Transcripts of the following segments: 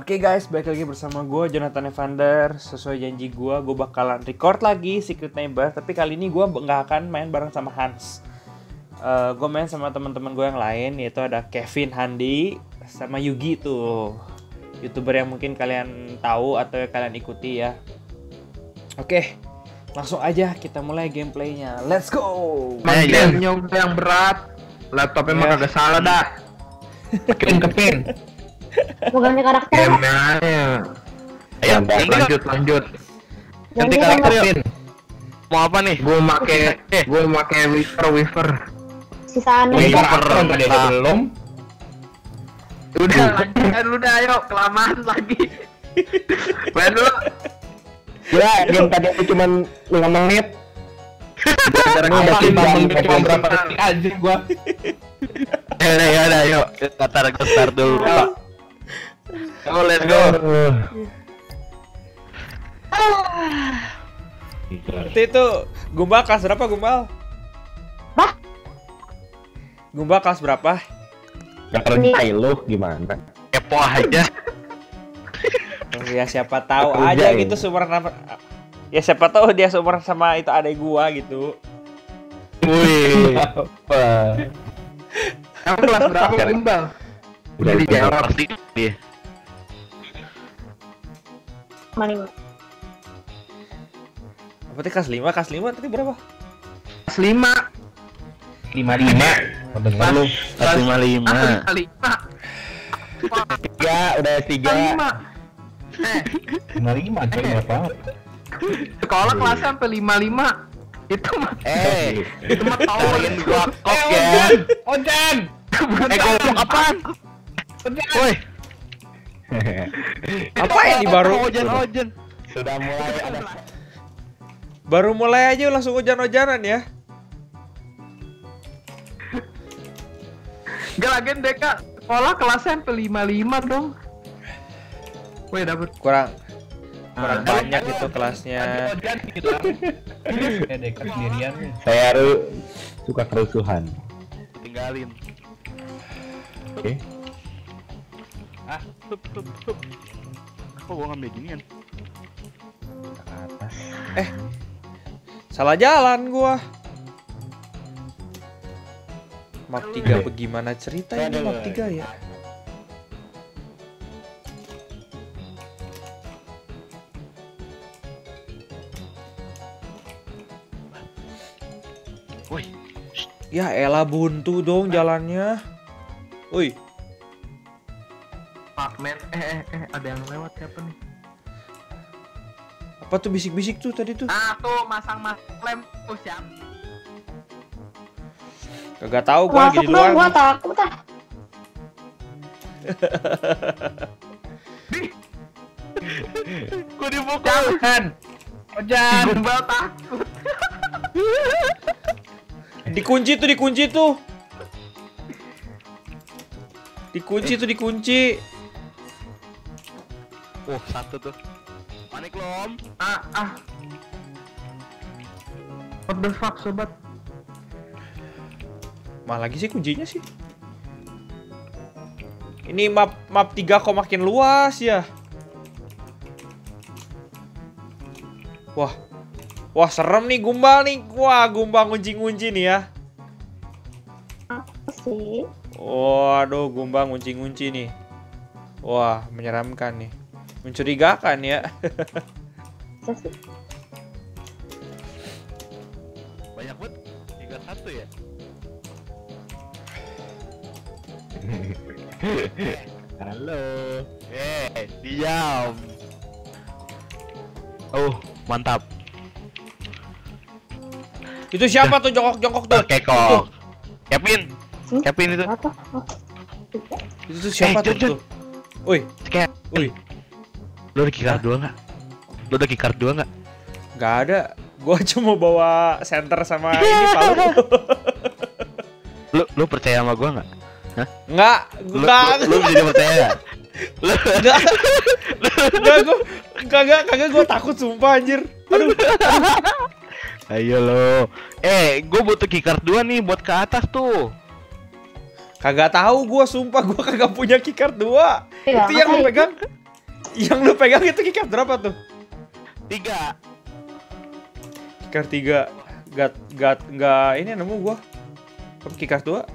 Oke guys, balik lagi bersama gue Jonathan Evander. Sesuai janji gue bakalan record lagi Secret Neighbor. Tapi kali ini gue nggak akan main bareng sama Hans. Gue main sama teman-teman gue yang lain, yaitu ada Kevin, Handi, sama Yugi tuh, YouTuber yang mungkin kalian tahu atau kalian ikuti ya. Oke, langsung aja kita mulai gameplaynya. Let's go. Main nyoba yang berat. Laptopnya mah kagak salah dah. Kepin. Mau ganti karakter ya? Ayo, lanjut. Ganti karakter yuk. Mau apa nih? Gue make Weaver. Sisaan Weaver belum. Udah ayo, kelamaan lagi. Main dulu. Ya, game tadi itu cuma 5 menit. Cuma berapa detik aja gua. Ya, yuk. Kita start dulu. Go, let's go. Seperti itu. Gumbal kelas berapa, Gumbal? Bah? Gumbal kelas berapa? Gak kerja lu gimana? Kepo aja. Ya siapa tahu Kerja aja ini. gitu seumuran apa. Ya siapa tahu dia seumuran sama itu adek gua gitu. Wih. Kamu kelas berapa, Gumbal? Udah dijawab. pasti dia. Mana? Apa tadi kelas 5? Kelas 5 tadi berapa? Kelas 5. 55. Dengar lu. 55. 3 udah 3. 55 coy berapa? Sekolah kelas sampai 55. Itu mah itu mah Kalian gua kok ya. Ojan. Ngomong apaan? Woi. Apa ya di baru? Ojan. Sudah mulai ada. Baru mulai aja langsung hujan-hujanan ya. Gak lagi Deka sekolah kelas sampai 55 dong. Woi dapet Kurang banyak itu kelasnya. Saya suka kerusuhan. tinggalin. Oke. Tup. Kok gua ngambil ginian? Ke atas. Salah jalan gua. Map 3 bagaimana ceritanya map 3 ya? Woi, Ya elah buntu dong jalannya. Woi, Pak Men, ada yang lewat siapa nih? apa tuh bisik-bisik tuh tadi tuh? Ah tuh masang lem tuh siapa? Kagak tahu gua lagi Masuk di dong, luar. gua takut ah. Gua dipukul. Ojan. Gumbal takut. Dikunci tuh. Dikunci. Oh, satu tuh. Panik lo, Om. What the fuck sobat? Malah lagi sih kuncinya sih. Ini map 3 kok makin luas ya. Wah serem nih Gumbal nih. Wah Gumbal ngunci nih ya. Apa sih? Waduh Gumbal ngunci nih. Wah menyeramkan nih. Mencurigakan ya. Apa sih? Banyak banget. 31 ya? Halo. Diam. Oh, mantap. Itu siapa tuh jongkok tuh? Kekok. Kevin itu. Apa? Oh. Itu tuh siapa tuh? Jun. Woi. Lu ada keycard 2 enggak? Gak ada. Gua cuma bawa center sama ini palu. Lu percaya sama gua enggak? Enggak. Lu jadi percaya enggak? Kagak gua takut sumpah anjir. Aduh. Ayo lo. Gua butuh keycard 2 nih buat ke atas tuh. Kagak tahu gua sumpah gua kagak punya keycard 2. Iya, Itu yang lu makanya. pegang. Yang lu pegang itu keycard berapa tuh? 3. Keycard 3. Gak ini nemu gua. Apa keycard 2?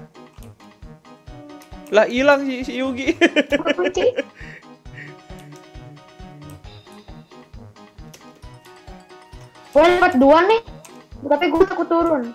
Lah hilang si Yugi. Kunci. Gue dapat 2 nih, tapi gue takut turun.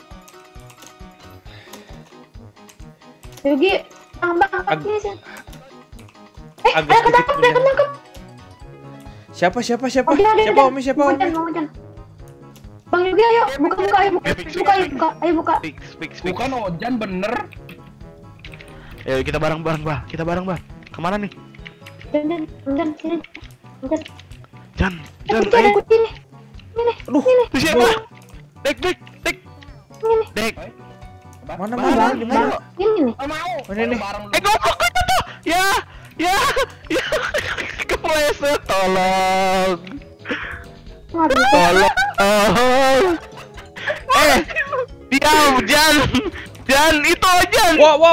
Yugi, bang, ini sih. Agak Ada ketangkep, ada ketangkep. Siapa? Ada. Siapa Omi? Mau hujan. Bang Yugi, ayo, buka, ayo buka. Fix. Bukan Ojan bener. Ayo kita bareng, Bah. Kemana nih? Jan, sini. Jan, Kunci ada ayo. kunci nih. Ini, Aduh. Itu siapa? Dek. ini. Dek. Mana? Bang, ini nih. Mau. Mana nih? Bareng lu. Goblok itu. Ya. Kepleset, tolong. Waduh, Tolong. Diam, Jan, itu Jan.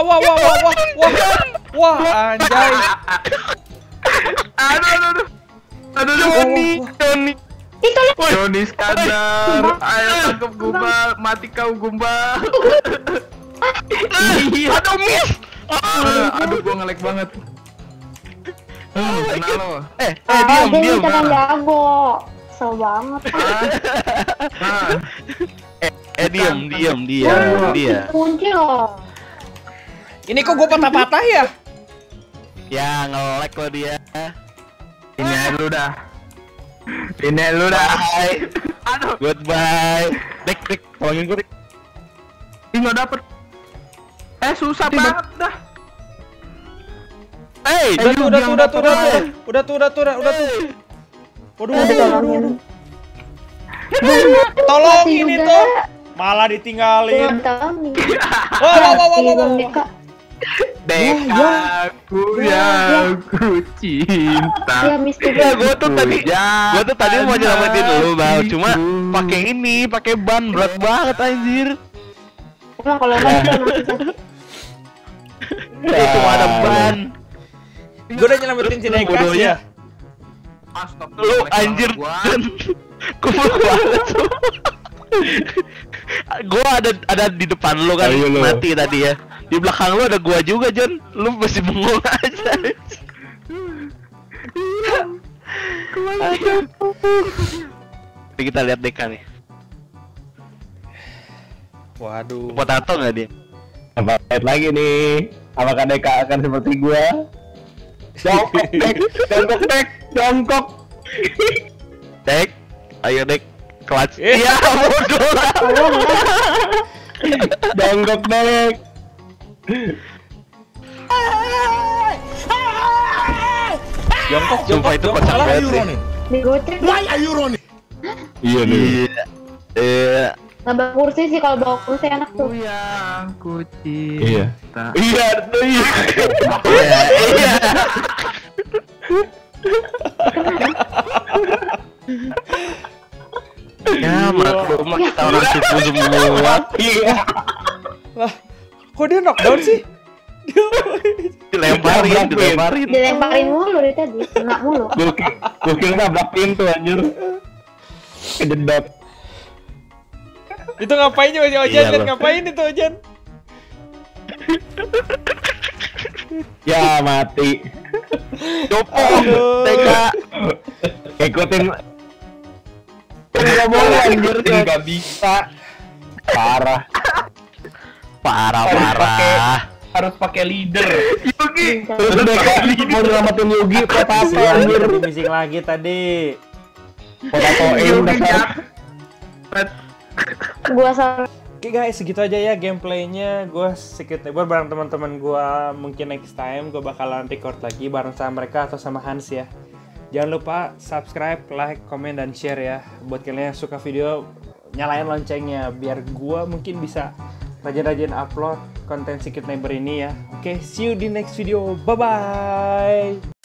Wah, anjay. Aduh, Joni. itu lihat. Joni Skandar, ayo tangkap Gumbal, mati kau Gumbal. Aduh, miss. Aduh, gua nge-lag banget. Kena lo. Diam. Dia kan jago. Kesel banget. Diam. Kunci loh. Ini kok gua patah-patah ya? Ya, nge-lag lo dia. Ini aja lu dah. Bye. Aduh, Goodbye. Dek, tolongin gue, Dek. ini nggak dapet. Susah banget dah. Udah tuh. Waduh. Tolong ini tuh. Malah ditinggalin. Wow. Dekaku yang ku cinta. Ya, Mister. Gue tuh tadi mau nyelamatin lu, Bang. Cuma pakai ban berat banget anjir. Emang kalau nggak bisa masih sakit. Cuma ada ban. Gue udah nyelamatin si Dekas ya. Lu anjir. Kumpul banget tuh. Gua ada di depan lu kan, mati tadi ya. Di belakang lu ada gua juga, John. Lu masih bengong aja. Jadi kita lihat Deka nih. Waduh. Potato nggak dia? Apa lihat lagi nih? Apakah Deka akan seperti gua? Jongkok. Dek, ayo Dek, clutch. Iya, bodoh lah. Jongkok Dek. Sumpah itu kocak banget sih. Digocek. Iya nih. Iya. Nambah kursi sih, kalau bawa kursi enak tuh. Yang ku Iya. cinta. Iya. Iya. Ya, maklum kita orang suku semua. Iya. Lah, kok dia knockdown sih? Dilemparin. Dilemparin mulu dari tadi, kena mulu. Gue kira nabrak pintu anjir. Kejedot. Itu ngapain juga si Ojan? Iya, Kan loh. ngapain itu Ojan? Ya mati. Copo, Aduh. Teka. Ikutin. Nggak boleh anjir, nggak bisa. Parah. Parah. Harus pakai leader. Yugi. Terus Deka mau nyelamatin Yugi, potato anjir. Di missing lagi tadi. Potatoin Yugi dasar. jatuh. Gua salah. Oke guys, segitu aja ya gameplaynya. Gue Secret Neighbor bareng teman-teman gue. Mungkin next time gue bakalan record lagi bareng sama mereka atau sama Hans ya. Jangan lupa subscribe, like, komen, dan share ya. Buat kalian yang suka video, nyalain loncengnya biar gue mungkin bisa rajin-rajin upload konten Secret Neighbor ini ya. Oke, see you di next video. Bye-bye.